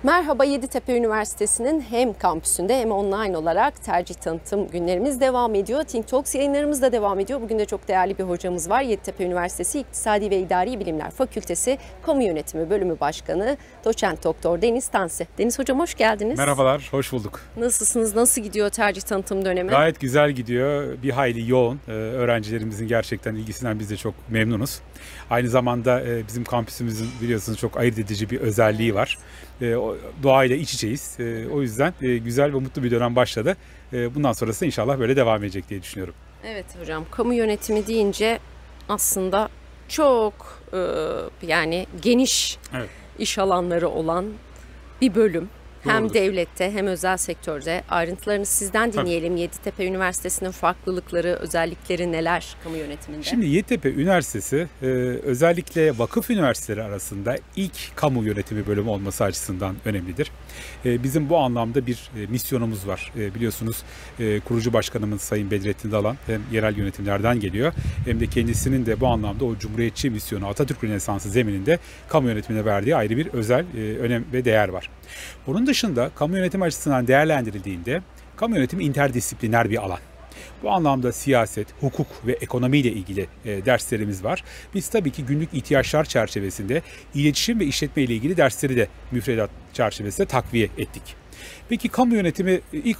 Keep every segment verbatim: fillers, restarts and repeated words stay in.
Merhaba, Yeditepe Üniversitesi'nin hem kampüsünde hem online olarak tercih tanıtım günlerimiz devam ediyor. Think Talks yayınlarımız da devam ediyor. Bugün de çok değerli bir hocamız var. Yeditepe Üniversitesi İktisadi ve İdari Bilimler Fakültesi Kamu Yönetimi Bölümü Başkanı Doçent Doktor Deniz Tansi. Deniz Hocam hoş geldiniz. Merhabalar, hoş bulduk. Nasılsınız? Nasıl gidiyor tercih tanıtım dönemi? Gayet güzel gidiyor. Bir hayli yoğun. Ee, öğrencilerimizin gerçekten ilgisinden biz de çok memnunuz. Aynı zamanda e, bizim kampüsümüzün biliyorsunuz çok ayırt edici bir özelliği var. E, doğayla iç içeyiz. E, o yüzden e, güzel ve mutlu bir dönem başladı. E, bundan sonrası inşallah böyle devam edecek diye düşünüyorum. Evet hocam, kamu yönetimi deyince aslında çok e, yani geniş evet. iş alanları olan bir bölüm. Doğrudur. Hem devlette hem özel sektörde. Ayrıntılarını sizden dinleyelim. Tabii. Yeditepe Üniversitesi'nin farklılıkları, özellikleri neler kamu yönetiminde? Şimdi Yeditepe Üniversitesi e, özellikle vakıf üniversiteleri arasında ilk kamu yönetimi bölümü olması açısından önemlidir. E, bizim bu anlamda bir e, misyonumuz var. E, biliyorsunuz e, kurucu başkanımız Sayın Bedrettin Dalan hem yerel yönetimlerden geliyor hem de kendisinin de bu anlamda o cumhuriyetçi misyonu Atatürk Rönesansı zemininde kamu yönetimine verdiği ayrı bir özel e, önem ve değer var. Bunun dışında kamu yönetimi açısından değerlendirildiğinde kamu yönetimi interdisipliner bir alan. Bu anlamda siyaset, hukuk ve ekonomiyle ilgili e, derslerimiz var. Biz tabii ki günlük ihtiyaçlar çerçevesinde iletişim ve işletme ile ilgili dersleri de müfredat çerçevesinde takviye ettik. Peki kamu yönetimi ilk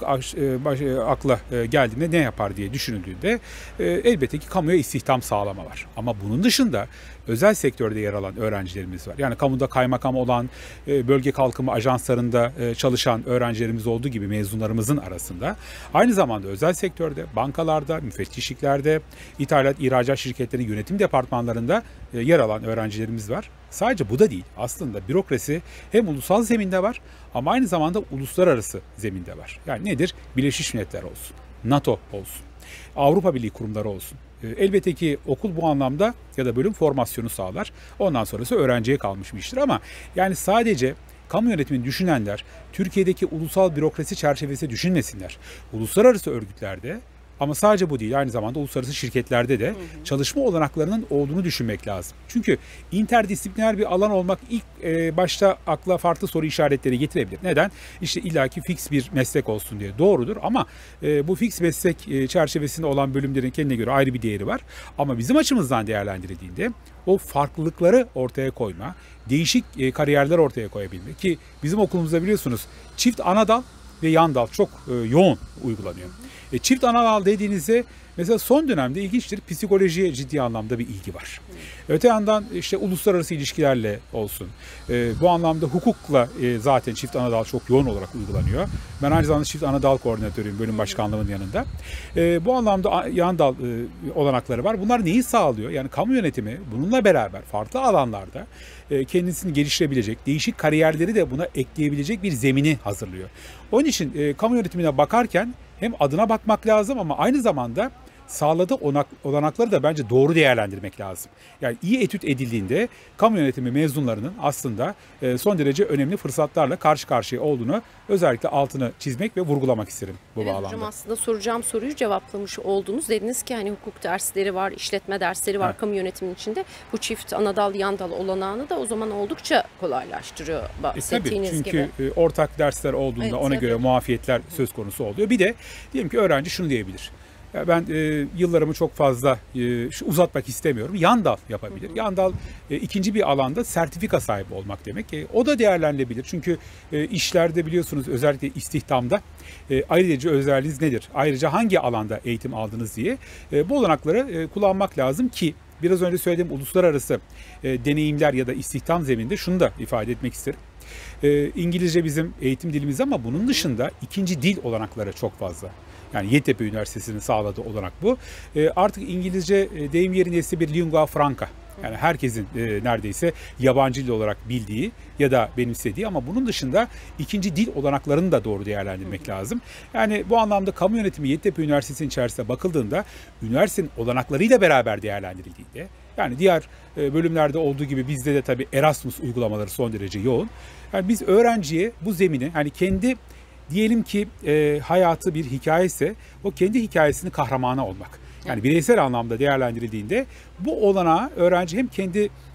akla geldiğinde ne yapar diye düşünüldüğünde elbette ki kamuya istihdam sağlama var. Ama bunun dışında özel sektörde yer alan öğrencilerimiz var. Yani kamuda kaymakam olan, bölge kalkınma ajanslarında çalışan öğrencilerimiz olduğu gibi mezunlarımızın arasında aynı zamanda özel sektörde, bankalarda, müfettişliklerde, ithalat, ihracat şirketlerinin yönetim departmanlarında yer alan öğrencilerimiz var. Sadece bu da değil. Aslında bürokrasi hem ulusal zeminde var ama aynı zamanda uluslararası zeminde var. Yani nedir? Birleşmiş Milletler olsun, NATO olsun, Avrupa Birliği kurumları olsun. Elbette ki okul bu anlamda ya da bölüm formasyonu sağlar. Ondan sonrası öğrenciye kalmış bir iştir ama yani sadece kamu yönetimini düşünenler Türkiye'deki ulusal bürokrasi çerçevesi düşünmesinler. Uluslararası örgütlerde ama sadece bu değil, aynı zamanda uluslararası şirketlerde de hı hı. çalışma olanaklarının olduğunu düşünmek lazım. Çünkü interdisipliner bir alan olmak ilk e, başta akla farklı soru işaretleri getirebilir. Neden? İşte illaki fix bir meslek olsun diye. Doğrudur ama e, bu fix meslek e, çerçevesinde olan bölümlerin kendine göre ayrı bir değeri var. Ama bizim açımızdan değerlendirildiğinde o farklılıkları ortaya koyma, değişik e, kariyerler ortaya koyabilme ki bizim okulumuzda biliyorsunuz çift ana dal ve yan dal çok e, yoğun uygulanıyor. E, çift ana dal dediğinizde mesela son dönemde ilginçtir, psikolojiye ciddi anlamda bir ilgi var. Hmm. Öte yandan işte uluslararası ilişkilerle olsun. E, bu anlamda hukukla e, zaten çift ana dal çok yoğun olarak uygulanıyor. Ben aynı zamanda çift ana dal koordinatörüyüm bölüm başkanlığımın yanında. E, bu anlamda yan dal e, olanakları var. Bunlar neyi sağlıyor? Yani kamu yönetimi bununla beraber farklı alanlarda e, kendisini geliştirebilecek, değişik kariyerleri de buna ekleyebilecek bir zemini hazırlıyor. Onun için e, kamu yönetimine bakarken hem adına bakmak lazım ama aynı zamanda sağladığı olanakları da bence doğru değerlendirmek lazım. Yani iyi etüt edildiğinde kamu yönetimi mezunlarının aslında son derece önemli fırsatlarla karşı karşıya olduğunu özellikle altını çizmek ve vurgulamak isterim bu evet, bağlamda. Hocam aslında soracağım soruyu cevaplamış oldunuz. Dediniz ki hani hukuk dersleri var, işletme dersleri var evet. kamu yönetiminin içinde. Bu çift anadal yandal olanağını da o zaman oldukça kolaylaştırıyor bahsettiğiniz e, tabii, çünkü gibi. ortak dersler olduğunda evet, ona tabii. göre muafiyetler söz konusu oluyor. Bir de diyelim ki öğrenci şunu diyebilir. Ben e, yıllarımı çok fazla e, uzatmak istemiyorum. Yan dal yapabilir. Hı hı. Yan dal e, ikinci bir alanda sertifika sahibi olmak demek. E, o da değerlendirilebilir. Çünkü e, işlerde biliyorsunuz özellikle istihdamda e, ayrıca özelliğiniz nedir? Ayrıca hangi alanda eğitim aldınız diye e, bu olanakları e, kullanmak lazım ki biraz önce söylediğim uluslararası e, deneyimler ya da istihdam zemininde şunu da ifade etmek isterim. E, İngilizce bizim eğitim dilimiz ama bunun dışında ikinci dil olanakları çok fazla. Yani Yeditepe Üniversitesi'nin sağladığı olanak bu. E, artık İngilizce e, deyim yerine ise bir lingua franca. Yani herkesin e, neredeyse yabancı dil olarak bildiği ya da benimsediği ama bunun dışında ikinci dil olanaklarını da doğru değerlendirmek lazım. Yani bu anlamda kamu yönetimi Yeditepe Üniversitesi'nin içerisinde bakıldığında üniversitenin olanaklarıyla beraber değerlendirildiğinde yani diğer e, bölümlerde olduğu gibi bizde de tabii Erasmus uygulamaları son derece yoğun. Yani biz öğrenciye bu zemini hani kendi diyelim ki e, hayatı bir hikaye ise o kendi hikayesinin kahramanı olmak. Yani bireysel anlamda değerlendirildiğinde bu olanağı öğrenci hem kendi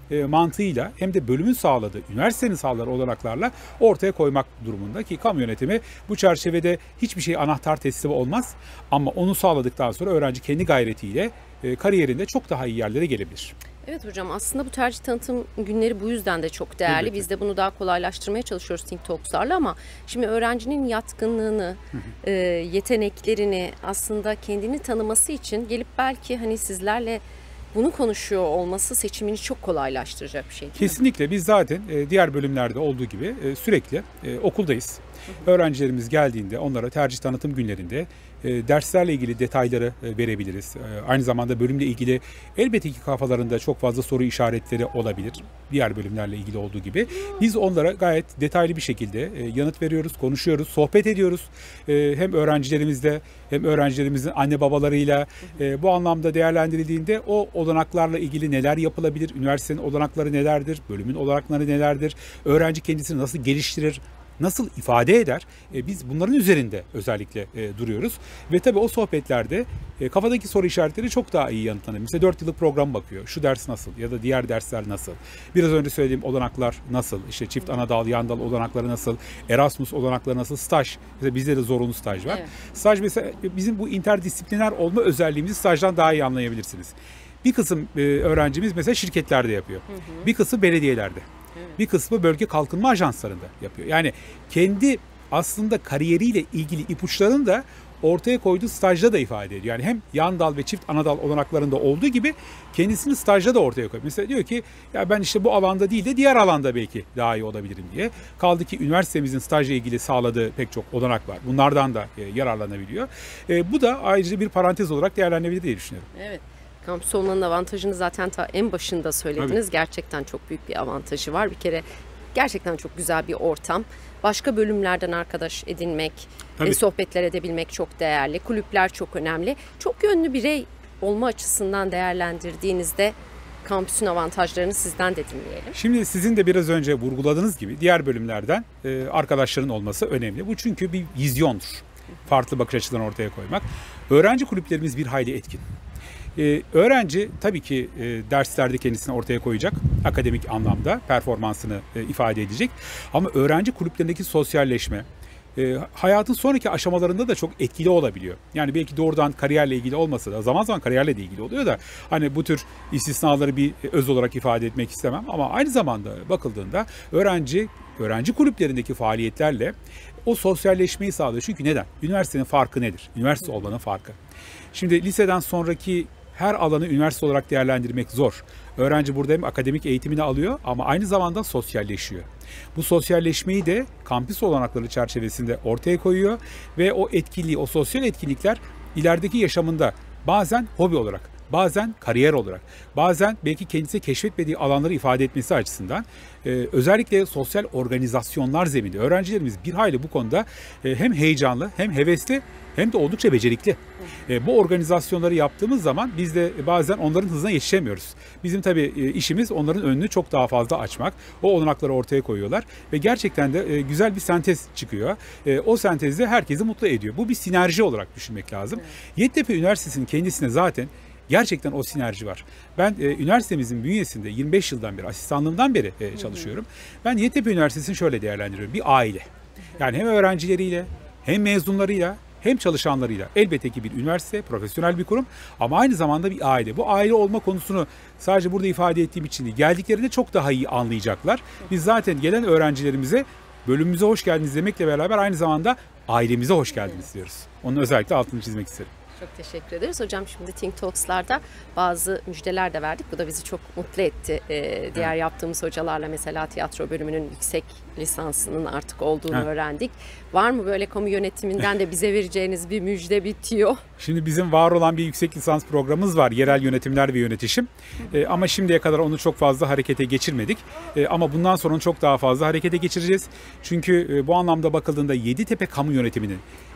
e, mantığıyla hem de bölümün sağladığı, üniversitenin sağladığı olanaklarla ortaya koymak durumunda ki kamu yönetimi bu çerçevede hiçbir şey anahtar teslimi olmaz. Ama onu sağladıktan sonra öğrenci kendi gayretiyle e, kariyerinde çok daha iyi yerlere gelebilir. Evet hocam, aslında bu tercih tanıtım günleri bu yüzden de çok değerli. Elbette. Biz de bunu daha kolaylaştırmaya çalışıyoruz Think Talks'larla ama şimdi öğrencinin yatkınlığını, e, yeteneklerini aslında kendini tanıması için gelip belki hani sizlerle bunu konuşuyor olması seçimini çok kolaylaştıracak bir şey değil Kesinlikle. mi? Biz zaten e, diğer bölümlerde olduğu gibi e, sürekli e, okuldayız. Hı hı. Öğrencilerimiz geldiğinde onlara tercih tanıtım günlerinde e, derslerle ilgili detayları e, verebiliriz. E, aynı zamanda bölümle ilgili elbette ki kafalarında çok fazla soru işaretleri olabilir. Diğer bölümlerle ilgili olduğu gibi. Biz onlara gayet detaylı bir şekilde e, yanıt veriyoruz, konuşuyoruz, sohbet ediyoruz. E, hem öğrencilerimizle hem öğrencilerimizin anne babalarıyla e, bu anlamda değerlendirildiğinde o olanaklarla ilgili neler yapılabilir, üniversitenin olanakları nelerdir, bölümün olanakları nelerdir, öğrenci kendisini nasıl geliştirir, nasıl ifade eder? E, biz bunların üzerinde özellikle e, duruyoruz. Ve tabii o sohbetlerde e, kafadaki soru işaretleri çok daha iyi yanıtlanır. Mesela dört yıllık program bakıyor. Şu ders nasıl? Ya da diğer dersler nasıl? Biraz önce söylediğim olanaklar nasıl? İşte çift ana dal, yan dal olanakları nasıl? Erasmus olanakları nasıl? Staj. Mesela bizde de zorunlu staj var. Evet. Staj mesela bizim bu interdisipliner olma özelliğimizi stajdan daha iyi anlayabilirsiniz. Bir kısım e, öğrencimiz mesela şirketlerde yapıyor. Hı hı. Bir kısmı belediyelerde. Evet. Bir kısmı bölge kalkınma ajanslarında yapıyor. Yani kendi aslında kariyeriyle ilgili ipuçlarını da ortaya koyduğu stajda da ifade ediyor. Yani hem yan dal ve çift ana dal olanaklarında olduğu gibi kendisini stajda da ortaya koyuyor. Mesela diyor ki ya ben işte bu alanda değil de diğer alanda belki daha iyi olabilirim diye. Kaldı ki üniversitemizin stajla ilgili sağladığı pek çok olanak var. Bunlardan da e, yararlanabiliyor. E, bu da ayrıca bir parantez olarak değerlenebilir diye düşünüyorum. Evet. Kampüs olmanın avantajını zaten ta en başında söylediniz. Tabii. Gerçekten çok büyük bir avantajı var. Bir kere gerçekten çok güzel bir ortam. Başka bölümlerden arkadaş edinmek, e, sohbetler edebilmek çok değerli. Kulüpler çok önemli. Çok yönlü birey olma açısından değerlendirdiğinizde kampüsün avantajlarını sizden de dinleyelim. Şimdi sizin de biraz önce vurguladığınız gibi diğer bölümlerden e, arkadaşların olması önemli. Bu çünkü bir vizyondur. Farklı bakış açılarını ortaya koymak. Öğrenci kulüplerimiz bir hayli etkin. Ee, öğrenci tabii ki e, derslerde kendisini ortaya koyacak, akademik anlamda performansını e, ifade edecek. Ama öğrenci kulüplerindeki sosyalleşme e, hayatın sonraki aşamalarında da çok etkili olabiliyor. Yani belki doğrudan kariyerle ilgili olmasa da zaman zaman kariyerle de ilgili oluyor da hani bu tür istisnaları bir öz olarak ifade etmek istemem. Ama aynı zamanda bakıldığında öğrenci öğrenci kulüplerindeki faaliyetlerle o sosyalleşmeyi sağlıyor. Çünkü neden? Üniversitenin farkı nedir? Üniversite olmanın farkı. Şimdi liseden sonraki her alanı üniversite olarak değerlendirmek zor. Öğrenci burada hem akademik eğitimini alıyor ama aynı zamanda sosyalleşiyor. Bu sosyalleşmeyi de kampüs olanakları çerçevesinde ortaya koyuyor ve o etkinliği, o sosyal etkinlikler ilerideki yaşamında bazen hobi olarak, bazen kariyer olarak, bazen belki kendisi keşfetmediği alanları ifade etmesi açısından e, özellikle sosyal organizasyonlar zeminde öğrencilerimiz bir hayli bu konuda e, hem heyecanlı hem hevesli hem de oldukça becerikli. E, bu organizasyonları yaptığımız zaman biz de bazen onların hızına yetişemiyoruz. Bizim tabii e, işimiz onların önünü çok daha fazla açmak. O olanakları ortaya koyuyorlar ve gerçekten de e, güzel bir sentez çıkıyor. E, o sentez de herkesi mutlu ediyor. Bu bir sinerji olarak düşünmek lazım. Evet. Yeditepe Üniversitesi'nin kendisine zaten gerçekten o sinerji var. Ben e, üniversitemizin bünyesinde yirmi beş yıldan beri, asistanlığımdan beri e, çalışıyorum. Ben Yeditepe Üniversitesi'ni şöyle değerlendiriyorum. Bir aile. Yani hem öğrencileriyle, hem mezunlarıyla, hem çalışanlarıyla. Elbette ki bir üniversite, profesyonel bir kurum ama aynı zamanda bir aile. Bu aile olma konusunu sadece burada ifade ettiğim için değil, geldiklerinde çok daha iyi anlayacaklar. Biz zaten gelen öğrencilerimize bölümümüze hoş geldiniz demekle beraber aynı zamanda ailemize hoş geldiniz diyoruz. Onun özellikle altını çizmek isterim. Çok teşekkür ederiz. Hocam şimdi Think Talks'larda bazı müjdeler de verdik. Bu da bizi çok mutlu etti. Ee, diğer evet. yaptığımız hocalarla mesela tiyatro bölümünün yüksek lisansının artık olduğunu evet. öğrendik. Var mı böyle kamu yönetiminden de bize vereceğiniz bir müjde, bitiyor? Şimdi bizim var olan bir yüksek lisans programımız var. Yerel yönetimler ve yönetişim. Ee, ama şimdiye kadar onu çok fazla harekete geçirmedik. Ee, ama bundan sonra onu çok daha fazla harekete geçireceğiz. Çünkü e, bu anlamda bakıldığında Yeditepe kamu yönetiminin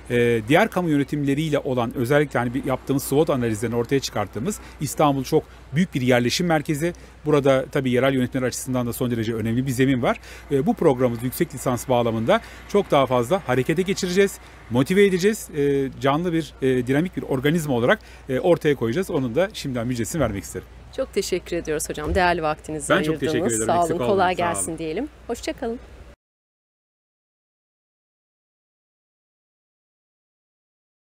e, diğer kamu yönetimleriyle olan özellikle hani bir yaptığımız SWOT analizlerini ortaya çıkarttığımız İstanbul çok büyük bir yerleşim merkezi. Burada tabii yerel yönetimler açısından da son derece önemli bir zemin var. E, bu programımız yüksek lisans bağlamında çok daha fazla harekete geçireceğiz, motive edeceğiz. E, canlı bir, e, dinamik bir organizma olarak e, ortaya koyacağız. Onun da şimdiden müjdesini vermek isterim. Çok teşekkür ediyoruz hocam. Değerli vaktinizi ben ayırdınız. Çok teşekkür ederim. Sağ olun, Eksik kolay olmayın. Sağ gelsin olun. diyelim. Hoşça kalın.